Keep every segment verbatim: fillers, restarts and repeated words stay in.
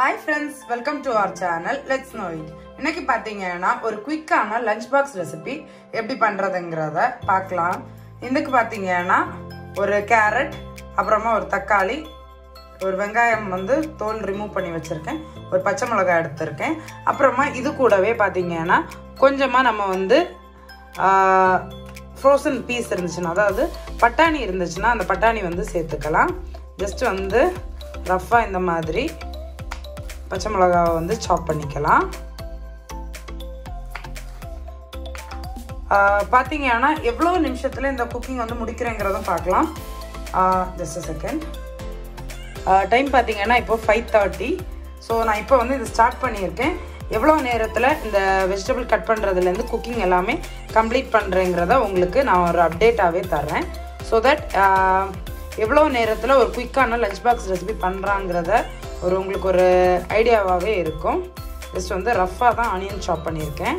Hi friends, welcome to our channel. Let's know it. இன்னைக்கு பாத்தீங்கன்னா ஒரு குயிக்கான லஞ்ச் பாக்ஸ் ரெசிபி எப்படி பண்றதுங்கறத பார்க்கலாம். இதுக்கு பாத்தீங்கன்னா ஒரு கேரட், அப்புறமா ஒரு தக்காளி, ஒரு வெங்காயம் வந்து தோல் ரிமூவ் பண்ணி வச்சிருக்கேன், ஒரு பச்சை மிளகாய் எடுத்துர்க்கேன். அப்புறமா இது கூடவே பாத்தீங்கன்னா கொஞ்சமா நம்ம வந்து frozen பீஸ் இருந்துச்சுனா, அதாவது பட்டாணி இருந்துச்சுனா அந்த பட்டாணி வந்து சேர்த்துக்கலாம். ஜஸ்ட் வந்து ரஃபா இந்த மாதிரி பச்சை மிளகாவை வந்து சாப் பண்ணிக்கலாம். பாத்தீங்கன்னா எவ்வளவு நிமிஷத்துல இந்த குக்கிங் வந்து முடிக்கிறேங்கிறதும் பார்க்கலாம். Just a second. டைம் பாத்தீங்கன்னா இப்போ ஃபைவ் தேர்ட்டி. ஸோ நான் இப்போ வந்து இது ஸ்டார்ட் பண்ணியிருக்கேன். எவ்வளோ நேரத்தில் இந்த வெஜிடபிள் கட் பண்ணுறதுலேருந்து குக்கிங் எல்லாமே கம்ப்ளீட் பண்ணுறேங்கிறத உங்களுக்கு நான் ஒரு அப்டேட்டாகவே தர்றேன். ஸோ தட் எவ்வளோ நேரத்தில் ஒரு குயிக்கான லஞ்ச் பாக்ஸ் ரெசிபி பண்ணுறாங்கிறத ஒரு உங்களுக்கு ஒரு ஐடியாவாகவே இருக்கும். ஜஸ்ட் வந்து ரஃப்பாக தான் ஆனியன் சாப் பண்ணியிருக்கேன்.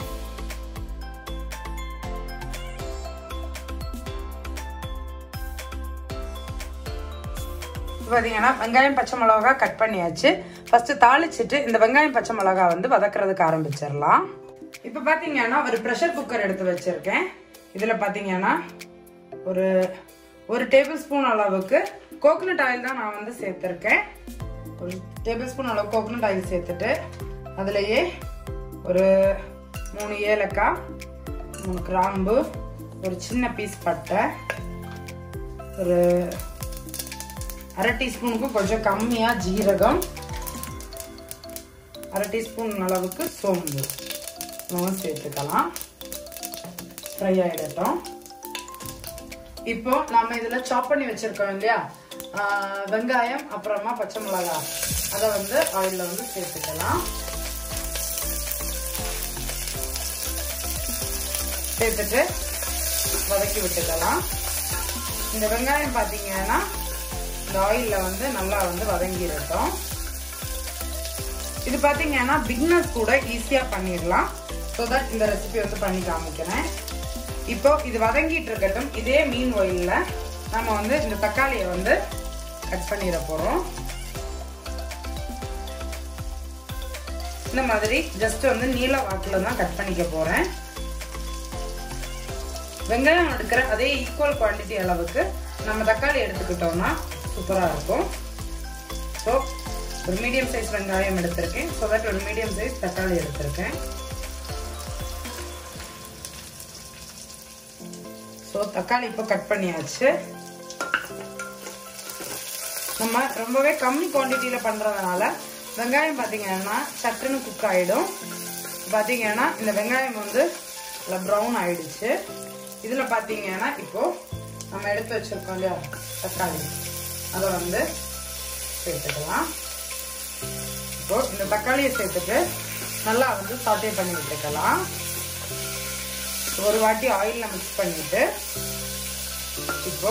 பார்த்தீங்கன்னா வெங்காயம் பச்சை மிளகா கட் பண்ணியாச்சு. ஃபர்ஸ்ட் தாளிச்சிட்டு இந்த வெங்காயம் பச்சை மிளகா வந்து வதக்குறதுக்கு ஆரம்பிச்சிடலாம். இப்போ பார்த்தீங்கன்னா ஒரு ப்ரெஷர் குக்கர் எடுத்து வச்சிருக்கேன். இதில் பார்த்தீங்கன்னா ஒரு ஒரு டேபிள் ஸ்பூன் அளவுக்கு கோகனட் ஆயில் தான் நான் வந்து சேர்த்துருக்கேன். ஒரு டேபிள் ஸ்பூன் அளவு கோகனட் ஆயில் சேர்த்துட்டு அதுலேயே ஒரு மூணு ஏலக்காய், மூணு கிராம்பு, ஒரு சின்ன பீஸ் பட்டை, ஒரு அரை டீஸ்பூனுக்கு கொஞ்சம் கம்மியாக ஜீரகம், அரை டீஸ்பூன் அளவுக்கு சோம்பு நம்ம சேர்த்துக்கலாம். ஃப்ரை ஆகிடட்டும். இப்போ நாம இதுல சாப் பண்ணி வச்சிருக்கோம் இல்லையா வெங்காயம், அப்புறமா பச்சை மிளகாய், அதை வந்து ஆயில்ல வந்து சேர்த்துக்கலாம். சேர்த்துட்டு வதக்கி விட்டுக்கலாம். இந்த வெங்காயம் பாத்தீங்கன்னா இந்த ஆயில்ல வந்து நல்லா வந்து வதங்கிடட்டும். இது பாத்தீங்கன்னா பிகினர்ஸ் கூட ஈஸியா பண்ணிடலாம். ஸோ தட் இந்த ரெசிபி வந்து பண்ணி காமிக்கிறேன். இப்போ இது வதங்கிட்டு இருக்கட்டும். இதே மீன் ஆயில்ல நம்ம வந்து இந்த தக்காளியை வந்து கட் பண்ணிட போறோம். இந்த மாதிரி ஜஸ்ட் வந்து நீல வாக்குல தான் கட் பண்ணிக்க போறேன். வெங்காயம் எடுக்கிற அதே ஈக்குவல் குவான்டிட்டி அளவுக்கு நம்ம தக்காளி எடுத்துக்கிட்டோம்னா சூப்பரா இருக்கும். ஸோ ஒரு மீடியம் சைஸ் வெங்காயம் எடுத்திருக்கேன். ஸோ தட் ஒரு மீடியம் சைஸ் தக்காளி எடுத்திருக்கேன். ஸோ தக்காளி இப்போ கட் பண்ணியாச்சு. நம்ம ரொம்பவே கம்மி குவான்டிட்டியில் பண்ணுறதுனால வெங்காயம் பார்த்தீங்கன்னா சட்டுன்னு குக் ஆகிடும். பார்த்தீங்கன்னா இந்த வெங்காயம் வந்து நல்லா ப்ரௌன் ஆயிடுச்சு. இதில் பார்த்தீங்கன்னா இப்போ நம்ம எடுத்து வச்சிருக்கோம் இல்லையா தக்காளி, அதை வந்து சேர்த்துக்கலாம். இப்போ இந்த தக்காளியை சேர்த்துட்டு நல்லா வந்து சாட்டே பண்ணி விட்டுக்கலாம். ஒரு வாட்டி ஆயில்ல மிக்ஸ் பண்ணிட்டு இப்போ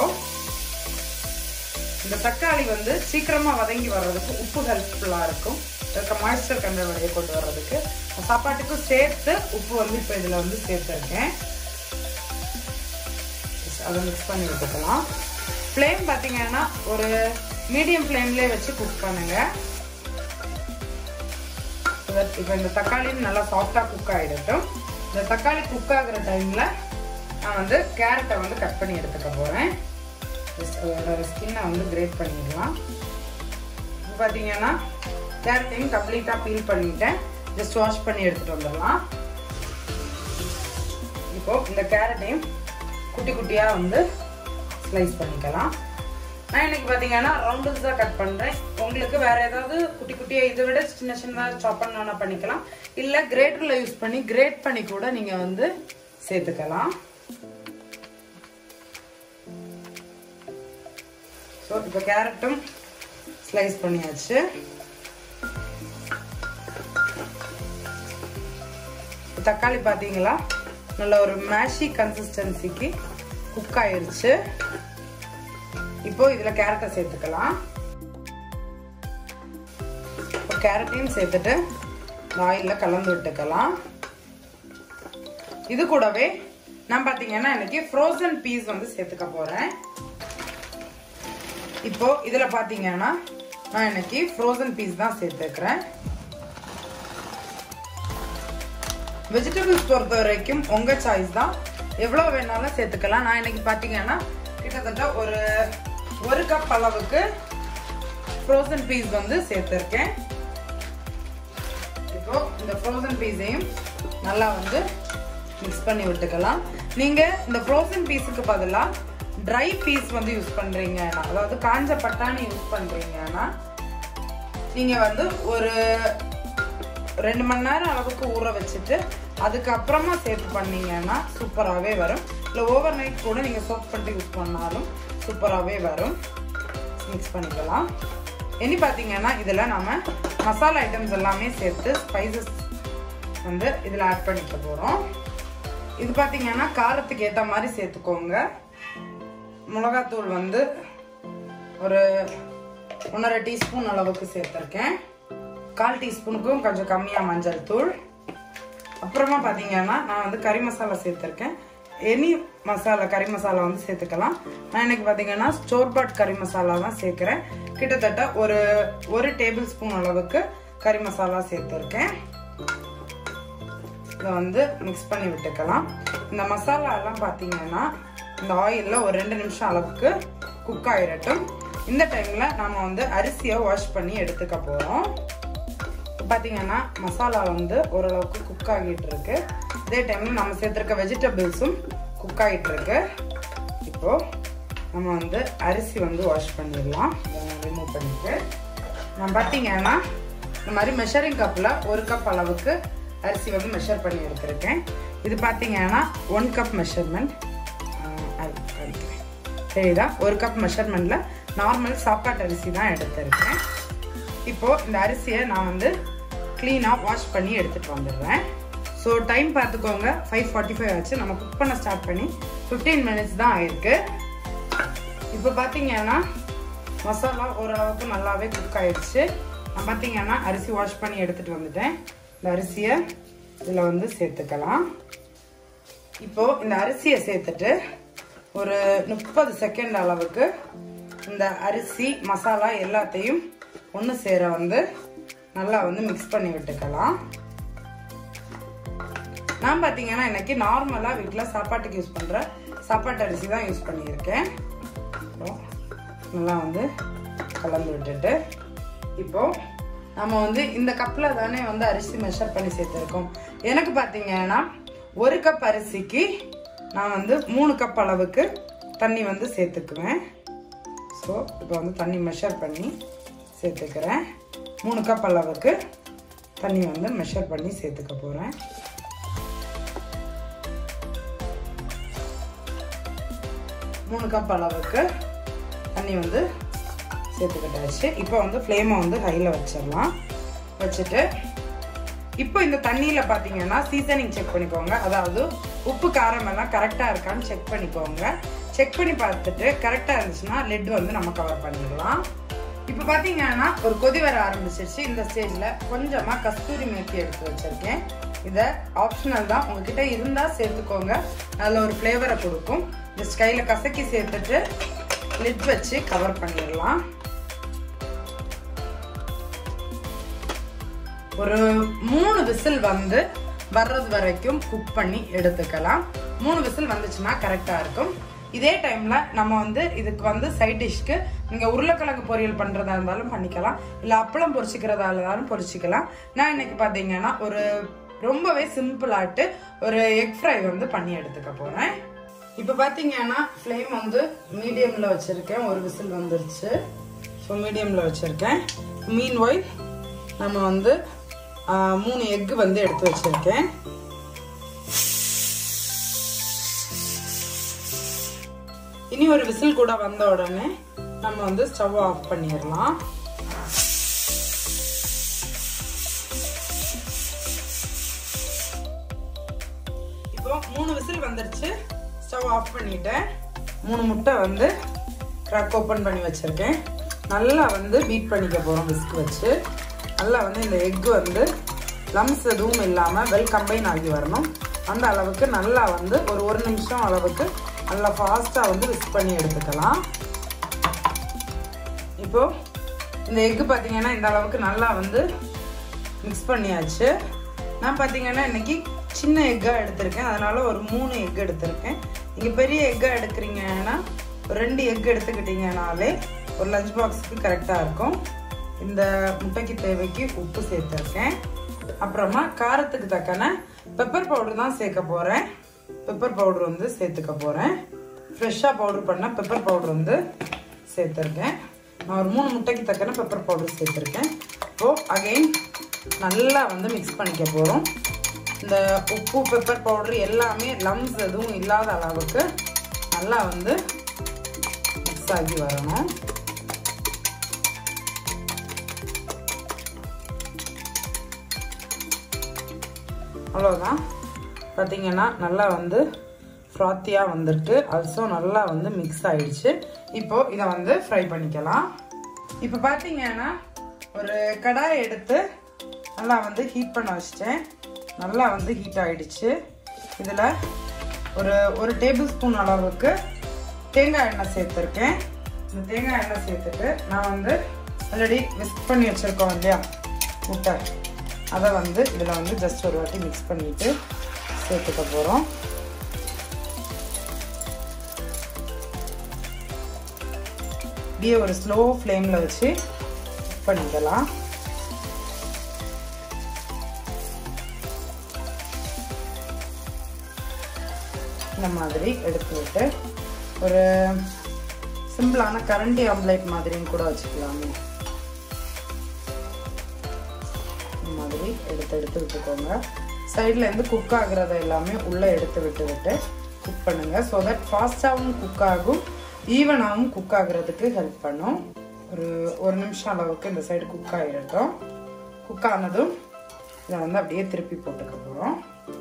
இந்த தக்காளி வந்து சீக்கிரமா வதங்கி வர்றதுக்கு உப்பு ஹெல்ப்ஃபுல்லா இருக்கும். இருக்க மாய்ஸ்டர் கண்டவரையை கொண்டு வர்றதுக்கு சாப்பாட்டுக்கும் சேர்த்து உப்பு வந்து இப்போ இதுல வந்து சேர்த்துருக்கேன். அதை மிக்ஸ் பண்ணி விட்டுக்கலாம். ஃப்ளேம் பார்த்தீங்கன்னா ஒரு மீடியம் ஃப்ளேம்லேயே வச்சு குக் பண்ணுங்க. இப்போ இந்த தக்காளியும் நல்லா சாஃப்டா குக் ஆகிடட்டும். இந்த தக்காளி குக் ஆகுற டைம்ல நான் வந்து கேரட்டை வந்து கட் பண்ணி எடுத்துக்க போறேன். அதோட ஸ்கின்னை வந்து கிரேட் பண்ணிடலாம். இப்போ பார்த்தீங்கன்னா கேரட்டையும் கம்ப்ளீட்டா பீல் பண்ணிட்டேன். ஜஸ்ட் வாஷ் பண்ணி எடுத்துட்டு வந்துடலாம். இப்போ இந்த கேரட்டையும் குட்டி குட்டியா வந்து ஸ்லைஸ் பண்ணிக்கலாம். நான் இன்னைக்கு பார்த்தீங்கன்னா ரவுண்டல்ஸ் தான் கட் பண்றேன். உங்களுக்கு வேற ஏதாவது குட்டி குட்டியா இதை விட சின்ன சின்னதாக சாப் பண்ணா பண்ணிக்கலாம். இல்ல கிரேட்டர்ல யூஸ் பண்ணி கிரேட் பண்ணி கூட நீங்க வந்து சேர்த்துக்கலாம். ஸோ இப்போ கேரட்டும் ஸ்லைஸ் பண்ணியாச்சு. தக்காளி பார்த்தீங்களா நல்ல ஒரு மேஷி கன்சிஸ்டன்சிக்கு குக் ஆயிருச்சு. இப்போ இதுல கேரட்டை சேர்த்துக்கலாம். கேரட்டையும் சேர்த்துட்டு ஆயில்ல கலந்து விட்டுக்கலாம். இது கூடவே நான் பாத்தீங்கன்னா இன்னைக்கு ஃப்ரோசன் பீஸ் வந்து சேர்த்துக்க போறேன். இப்போ இதுல பாத்தீங்கன்னா நான் இன்னைக்கு ஃப்ரோசன் பீஸ் தான் சேர்த்துக்கிறேன். வெஜிடபிள்ஸ் பொறுத்த வரைக்கும் உங்க சாய்ஸ் தான், எவ்வளோ வேணாலும் சேர்த்துக்கலாம். நான் இன்னைக்கு பார்த்தீங்கன்னா கிட்டத்தட்ட ஒரு ஒரு கப் அளவுக்கு ஃப்ரோசன் பீஸ் வந்து சேர்த்துருக்கேன். இப்போ இந்த ஃப்ரோசன் பீஸையும் நல்லா வந்து மிக்ஸ் பண்ணி விட்டுக்கலாம். நீங்க இந்த ஃப்ரோசன் பீஸுக்கு பதிலாக ட்ரை பீஸ் வந்து யூஸ் பண்றீங்கன்னா, அதாவது காஞ்ச பட்டாணி யூஸ் பண்றீங்கன்னா நீங்க வந்து ஒரு ரெண்டு மணி நேரம் அளவுக்கு ஊற வச்சுட்டு அதுக்கப்புறமா சேர்த்து பண்ணீங்கன்னா சூப்பராகவே வரும். இல்லை ஓவர் நைட் கூட நீங்கள் சோப் பண்ணிட்டு யூஸ் பண்ணாலும் சூப்பராகவே வரும். மிக்ஸ் பண்ணிக்கலாம். இனி பார்த்தீங்கன்னா இதில் நம்ம மசாலா ஐட்டம்ஸ் எல்லாமே சேர்த்து ஸ்பைசஸ் வந்து இதில் ஆட் பண்ணிக்க போகிறோம். இது பார்த்தீங்கன்னா காரத்துக்கு ஏற்ற மாதிரி சேர்த்துக்கோங்க. மிளகாத்தூள் வந்து ஒரு ஒன்றரை டீஸ்பூன் அளவுக்கு சேர்த்துருக்கேன். கால் டீஸ்பூனுக்கும் கொஞ்சம் கம்மியாக மஞ்சள் தூள். அப்புறமா பார்த்தீங்கன்னா நான் வந்து கறி மசாலா சேர்த்துருக்கேன். எனி மசாலா கறி மசாலா வந்து சேர்த்துக்கலாம். நான் இன்னைக்கு பார்த்தீங்கன்னா ஸ்டோர் பாட் கறி மசாலா தான் சேர்க்குறேன். கிட்டத்தட்ட ஒரு ஒரு டேபிள் ஸ்பூன் அளவுக்கு கறி மசாலா சேர்த்துருக்கேன். இதை வந்து மிக்ஸ் பண்ணி விட்டுக்கலாம். இந்த மசாலா எல்லாம் பார்த்தீங்கன்னா இந்த ஆயிலில் ஒரு ரெண்டு நிமிஷம் அளவுக்கு குக் ஆகிடட்டும். இந்த டைமில் நம்ம வந்து அரிசியை வாஷ் பண்ணி எடுத்துக்க போகிறோம். பார்த்தீங்கன்னா மசாலா வந்து ஓரளவுக்கு குக் ஆகிட்டு இருக்கு. இதே டைமில் நம்ம சேர்த்துருக்க வெஜிடபிள்ஸும் குக் ஆகிட்டு இருக்கு. இப்போ நம்ம வந்து அரிசி வந்து வாஷ் பண்ணிடலாம். ரிமூவ் பண்ணிட்டு நான் பார்த்தீங்கன்னா இந்த மாதிரி மெஷரிங் கப்பில் ஒரு கப் அளவுக்கு அரிசி வந்து மெஷர் பண்ணி எடுத்திருக்கேன். இது பார்த்தீங்கன்னா ஒன் கப் மெஷர்மெண்ட் சரிதா. ஒரு கப் மெஷர்மெண்ட்ல நார்மல் சாப்பாட்டு அரிசி தான் எடுத்திருக்கேன். இப்போ இந்த அரிசியை நான் வந்து கிளீனாக வாஷ் பண்ணி எடுத்துட்டு வந்துடுறேன். ஸோ டைம் பார்த்துக்கோங்க, ஃபைவ் ஃபார்ட்டி ஃபைவ் ஆச்சு. நம்ம குக் பண்ண ஸ்டார்ட் பண்ணி ஃபிஃப்டீன் மினிட்ஸ் தான் ஆயிருக்கு. இப்போ பார்த்தீங்கன்னா மசாலா ஓரளவுக்கு நல்லாவே குக் ஆயிடுச்சு. நான் பார்த்தீங்கன்னா அரிசி வாஷ் பண்ணி எடுத்துட்டு வந்துட்டேன். இந்த அரிசியை இதில் வந்து சேர்த்துக்கலாம். இப்போ இந்த அரிசியை சேர்த்துட்டு ஒரு முப்பது செகண்ட் அளவுக்கு இந்த அரிசி மசாலா எல்லாத்தையும் ஒன்று சேர வந்து நல்லா வந்து மிக்ஸ் பண்ணி விட்டுக்கலாம். நான் பார்த்தீங்கன்னா இன்னைக்கு நார்மலாக வீட்டில் சாப்பாட்டுக்கு யூஸ் பண்ணுற சாப்பாட்டு அரிசி தான் யூஸ் பண்ணியிருக்கேன். நல்லா வந்து கலந்து விட்டுட்டு இப்போ நம்ம வந்து இந்த கப்பில் தானே வந்து அரிசி மெஷர் பண்ணி சேர்த்துருக்கோம். எனக்கு பார்த்தீங்கன்னா ஒரு கப் அரிசிக்கு நான் வந்து மூணு கப் அளவுக்கு தண்ணி வந்து சேர்த்துக்குவேன். ஸோ இப்போ வந்து தண்ணி மெஷர் பண்ணி சேர்த்துக்கிறேன். மூணு கப் அளவுக்கு தண்ணி வந்து மெஷர் பண்ணி சேர்த்துக்க போகிறேன். மூணு கப் அளவுக்கு தண்ணி வந்து சேர்த்துக்கிட்டாச்சு. இப்போ வந்து ஃப்ளேமை வந்து ஹையில் வச்சிடலாம். வச்சுட்டு இப்போ இந்த தண்ணியில் பார்த்தீங்கன்னா சீசனிங் செக் பண்ணிக்கோங்க. அதாவது உப்பு காரம் எல்லாம் கரெக்டாக இருக்கான்னு செக் பண்ணிக்கோங்க. செக் பண்ணி பார்த்துட்டு கரெக்டாக இருந்துச்சுன்னா லெட் வந்து நம்ம கவர் பண்ணிடலாம். இப்போ பார்த்தீங்கன்னா ஒரு கொதி வர ஆரம்பிச்சிருச்சு. இந்த ஸ்டேஜில் கொஞ்சமாக கஸ்தூரி மேத்தி எடுத்து வச்சுருக்கேன். இதை ஆப்ஷனல் தான், உங்ககிட்ட இருந்தால் சேர்த்துக்கோங்க, நல்ல ஒரு ஃப்ளேவரை கொடுக்கும். ஜஸ்ட் கையில் கசக்கி சேர்த்துட்டு லிட் வச்சு கவர் பண்ணிடலாம். ஒரு மூணு விசில் வந்து வர்றது வரைக்கும் குக் பண்ணி எடுத்துக்கலாம். மூணு விசில் வந்துச்சுன்னா கரெக்டாக இருக்கும். இதே டைம்ல நம்ம வந்து இதுக்கு வந்து சைட் டிஷ்க்கு நீங்க உருளைக்கிழங்கு பொரியல் பண்றதா இருந்தாலும் பண்ணிக்கலாம், இல்லை அப்பளம் பொரிச்சிக்கிறதா இருந்தாலும் பொரிச்சிக்கலாம். நான் இன்னைக்கு பார்த்தீங்கன்னா ஒரு ரொம்பவே சிம்பிளாட்டு ஒரு எக் ஃப்ரை வந்து பண்ணி எடுத்துக்க போறேன். இப்போ பார்த்தீங்கன்னா ஃப்ளேம் வந்து மீடியம்ல வச்சிருக்கேன். ஒரு விசில் வந்துருச்சு. ஸோ மீடியம்ல வச்சிருக்கேன். மீன் ஒயில் நம்ம வந்து மூணு எக்கு வந்து எடுத்து வச்சிருக்கேன். இனி ஒரு விசில் கூட வந்த உடனே நம்ம வந்து ஸ்டவ் ஆஃப் பண்ணிடலாம். இப்போ மூணு விசில் வந்துருச்சு. ஸ்டவ் ஆஃப் பண்ணிட்டேன். மூணு முட்டை வந்து கிராக் ஓப்பன் பண்ணி வச்சிருக்கேன். நல்லா வந்து பீட் பண்ணிக்க போறோம் விஸ்க் வச்சு. நல்லா வந்து இந்த எக் வந்து லம்ஸ் எதுவும் இல்லாமல் வெல் கம்பைன் ஆகி வரணும். அந்த அளவுக்கு நல்லா வந்து ஒரு ஒரு நிமிஷம் அளவுக்கு நல்லா ஃபாஸ்ட்டாக வந்து விஸ்க் பண்ணி எடுத்துக்கலாம். இப்போ இந்த எக்கு பார்த்தீங்கன்னா இந்த அளவுக்கு நல்லா வந்து மிக்ஸ் பண்ணியாச்சு. நான் பார்த்தீங்கன்னா இன்னைக்கு சின்ன எக்காக எடுத்திருக்கேன், அதனால ஒரு மூணு எக் எடுத்திருக்கேன். நீங்கள் பெரிய எக்காக எடுக்கிறீங்கன்னா ரெண்டு எக் எடுத்துக்கிட்டீங்கனாலே ஒரு லஞ்ச் பாக்ஸுக்கு கரெக்டாக இருக்கும். இந்த முட்டைக்கு தேவைக்கு உப்பு சேர்த்துருக்கேன். அப்புறமா காரத்துக்கு தக்கன பெப்பர் பவுடர் தான் சேர்க்க போகிறேன். பெப்பர் பவுடர் வந்து சேர்த்துக்க போகிறேன். ஃப்ரெஷ்ஷாக பவுடர் பண்ண பெப்பர் பவுடர் வந்து சேர்த்துருக்கேன். நான் ஒரு மூணு முட்டைக்கு தக்கன பெப்பர் பவுடர் சேர்த்துருக்கேன். இப்போது அகெயின் நல்லா வந்து மிக்ஸ் பண்ணிக்க போகிறோம். இந்த உப்பு பெப்பர் பவுடர் எல்லாமே லம்ஸ் எதுவும் இல்லாத அளவுக்கு நல்லா வந்து மிக்ஸ் ஆகி வரணும். அவ்வளோதான். பார்த்தீங்கன்னா நல்லா வந்து ஃப்ராத்தியாக வந்திருக்கு. ஆல்சோ நல்லா வந்து மிக்ஸ் ஆயிடுச்சு. இப்போது இதை வந்து ஃப்ரை பண்ணிக்கலாம். இப்போ பார்த்தீங்கன்னா ஒரு கடாய் எடுத்து நல்லா வந்து ஹீட் பண்ண வச்சிட்டேன். நல்லா வந்து ஹீட் ஆகிடுச்சு. இதில் ஒரு ஒரு டேபிள் ஸ்பூன் அளவுக்கு தேங்காய் எண்ணெய் சேர்த்துருக்கேன். இந்த தேங்காய் எண்ணெய் சேர்த்துட்டு நான் வந்து ஆல்ரெடி மிக்ஸ் பண்ணி வச்சுருக்கோம் இல்லையா முட்டை, அதை வந்து இதில் வந்து ஜஸ்ட் ஒரு வாட்டி மிக்ஸ் பண்ணிவிட்டு சேர்த்துக்க போகிறோம். இப்படியே ஒரு ஸ்லோ ஃப்ளேமில் வச்சு குக் பண்ணிக்கலாம். இந்த மாதிரி எடுத்து விட்டு ஒரு சிம்பிளான கரண்டி ஆம்லேட் மாதிரின்னு கூட வச்சுக்கலாமே. இந்த மாதிரி எடுத்து எடுத்து விட்டுக்கோங்க. சைடில் இருந்து குக் ஆகுறத எல்லாமே உள்ளே எடுத்து விட்டு விட்டு குக் பண்ணுங்க. ஸோ தட் ஃபாஸ்டாகவும் குக் ஆகும், ஈவனாகவும் குக் ஆகுறதுக்கு ஹெல்ப் பண்ணும். ஒரு ஒரு நிமிஷம் அளவுக்கு இந்த சைடு குக் ஆகிடட்டும். குக் ஆனதும் இதை வந்து அப்படியே திருப்பி போட்டுக்க போகிறோம்.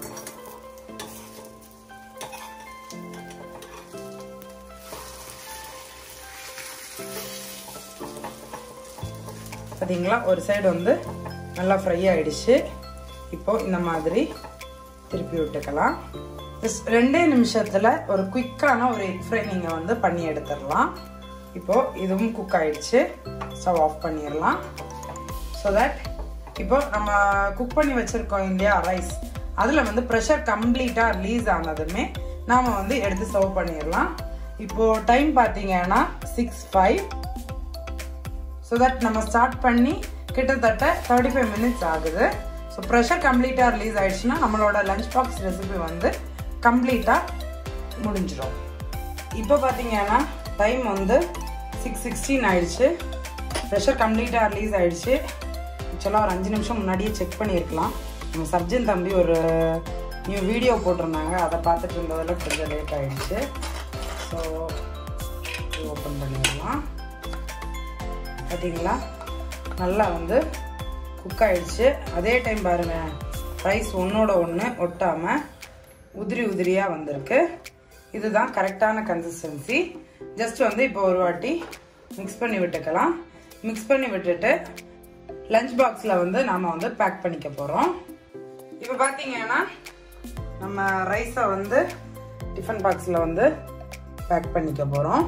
பார்த்தீங்களா, ஒரு சைடு வந்து நல்லா ஃப்ரை ஆகிடுச்சு. இப்போ இந்த மாதிரி திருப்பி விட்டுக்கலாம். ரெண்டே நிமிஷத்தில் ஒரு குயிக்கான ஒரு எக் ஃப்ரை நீங்கள் வந்து பண்ணி எடுத்துடலாம். இப்போது இதுவும் குக் ஆகிடுச்சு. ஸ்டவ் ஆஃப் பண்ணிடலாம். ஸோ தட் இப்போ நம்ம குக் பண்ணி வச்சுருக்கோம் இல்லையா ரைஸ், அதில் வந்து ப்ரெஷர் கம்ப்ளீட்டாக ரிலீஸ் ஆனதுமே நாம் வந்து எடுத்து சர்வ் பண்ணிடலாம். இப்போது டைம் பார்த்தீங்கன்னா சிக்ஸ் ஃபைவ். ஸோ தட் நம்ம ஸ்டார்ட் பண்ணி கிட்டத்தட்ட தேர்ட்டி ஃபைவ் மினிட்ஸ் ஆகுது. ஸோ ப்ரெஷர் கம்ப்ளீட்டாக ரிலீஸ் ஆகிடுச்சுன்னா நம்மளோட லஞ்ச் பாக்ஸ் ரெசிபி வந்து கம்ப்ளீட்டாக முடிஞ்சிடும். இப்போ பார்த்தீங்கன்னா டைம் வந்து சிக்ஸ் சிக்ஸ்டீன் ஆயிடுச்சு. ப்ரெஷர் கம்ப்ளீட்டாக ரிலீஸ் ஆகிடுச்சு. ஆக்சுவலாக ஒரு அஞ்சு நிமிஷம் முன்னாடியே செக் பண்ணியிருக்கலாம். நம்ம சர்ஜன் தம்பி ஒரு நியூ வீடியோ போட்டிருந்தாங்க, அதை பார்த்துட்டு இருந்ததில் கொஞ்சம் லேட் ஆகிடுச்சு. ஸோ ஓப்பன் பண்ணிடலாம். பார்த்தீங்களா, நல்லா வந்து குக் ஆகிடுச்சு. அதே டைம் பாருங்கள், ரைஸ் ஒன்றோட ஒன்று ஒட்டாமல் உதிரி உதிரியாக வந்திருக்கு. இதுதான் கரெக்டான கன்சிஸ்டன்சி. ஜஸ்ட் வந்து இப்போ ஒரு வாட்டி மிக்ஸ் பண்ணி விட்டுக்கலாம். மிக்ஸ் பண்ணி விட்டுட்டு லஞ்ச் பாக்ஸில் வந்து நாம் வந்து பேக் பண்ணிக்க போகிறோம். இப்போ பார்த்தீங்கன்னா நம்ம ரைஸை வந்து டிஃபன் பாக்ஸில் வந்து பேக் பண்ணிக்க போகிறோம்.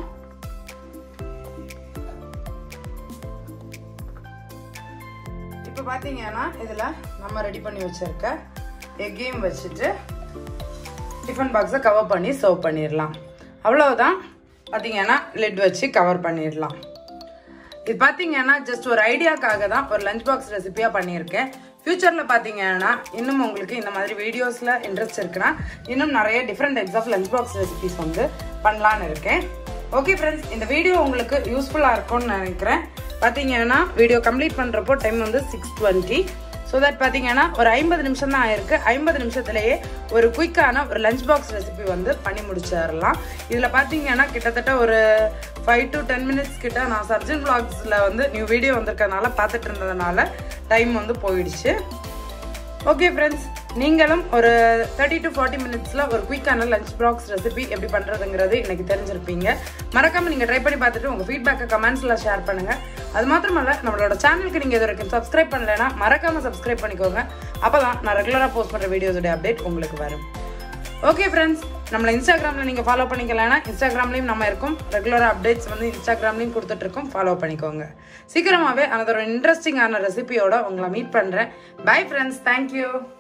இப்போ பார்த்தீங்கன்னா இதில் நம்ம ரெடி பண்ணி வச்சிருக்க எக்கையும் வச்சுட்டு டிஃபன் பாக்ஸை கவர் பண்ணி சர்வ் பண்ணிடலாம். அவ்வளோதான். பார்த்தீங்கன்னா லிட் வச்சு கவர் பண்ணிடலாம். இது பார்த்தீங்கன்னா ஜஸ்ட் ஒரு ஐடியாக்காக தான் ஒரு லஞ்ச் பாக்ஸ் ரெசிபியாக பண்ணியிருக்கேன். ஃபியூச்சரில் பார்த்தீங்கன்னா இன்னும் உங்களுக்கு இந்த மாதிரி வீடியோஸில் இன்ட்ரெஸ்ட் இருக்குன்னா இன்னும் நிறைய different types of lunch box recipes வந்து பண்ணலான்னு இருக்கேன். ஓகே ஃப்ரெண்ட்ஸ், இந்த வீடியோ உங்களுக்கு யூஸ்ஃபுல்லாக இருக்கும்னு நினைக்கிறேன். பார்த்தீங்கன்னா வீடியோ கம்ப்ளீட் பண்ணுறப்போ டைம் வந்து சிக்ஸ் டுவெண்ட்டி. ஸோ தட் பார்த்தீங்கன்னா ஒரு ஐம்பது நிமிஷம் தான் ஆயிருக்கு. ஐம்பது நிமிஷத்துலேயே ஒரு குயிக்கான ஒரு லஞ்ச் பாக்ஸ் ரெசிபி வந்து பண்ணி முடிச்சிடலாம். இதில் பார்த்தீங்கன்னா கிட்டத்தட்ட ஒரு ஃபைவ் டு டென் மினிட்ஸ் கிட்ட நான் சர்ஜன் விளாக்ஸில் வந்து நியூ வீடியோ வந்திருக்கனால பார்த்துட்டு இருந்ததுனால டைம் வந்து போயிடுச்சு. ஓகே ஃப்ரெண்ட்ஸ், நீங்களும் ஒரு தேர்ட்டி டு ஃபார்ட்டி மினிட்ஸில் ஒரு குயிக்கான லஞ்ச் பாக்ஸ் ரெசிபி எப்படி பண்ணுறதுங்கிறது இன்றைக்கி தெரிஞ்சிருப்பீங்க. மறக்காமல் நீங்கள் ட்ரை பண்ணி பார்த்துட்டு உங்கள் ஃபீட்பேக்கை கமெண்ட்ஸில் ஷேர் பண்ணுங்கள். அது மாத்திரமல்ல, நம்மளோட சேனலுக்கு நீங்கள் இது வரைக்கும் சப்ஸ்கிரைப் பண்ணலைன்னா மறக்காமல் சப்ஸ்கிரைப் பண்ணிக்கோங்க. அப்போ தான் நான் ரெகுலராக போஸ்ட் பண்ணுற வீடியோஸோட அப்டேட் உங்களுக்கு வரும். ஓகே ஃப்ரெண்ட்ஸ், நம்மளை இன்ஸ்டாகிராமில் நீங்கள் ஃபாலோ பண்ணிக்கலன்னா இன்ஸ்டாகிராம்லேயும் நம்ம இருக்கும். ரெகுலராக அப்டேட்ஸ் வந்து இன்ஸ்டாகிராம்லேயும் கொடுத்துட்ருக்கோம், ஃபாலோ பண்ணிக்கோங்க. சீக்கிரமாகவே another ஒரு இன்ட்ரெஸ்டிங்கான ரெசிபியோட உங்களை மீட் பண்ணுறேன். Bye friends, thank you.